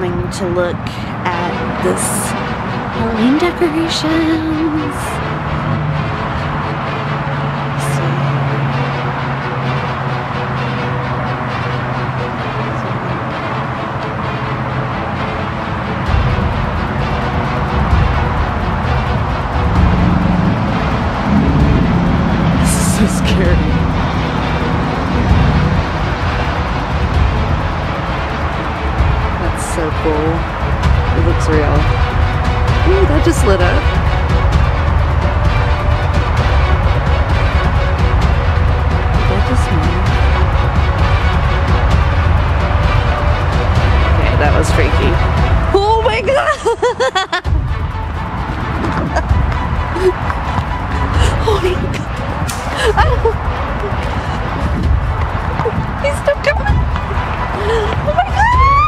coming to look at this Halloween decorations. This is so scary. So cool. It looks real. Ooh, that just lit up. That just moved. Okay, that was freaky. Oh my god! Oh my god! He's still coming! Oh my god!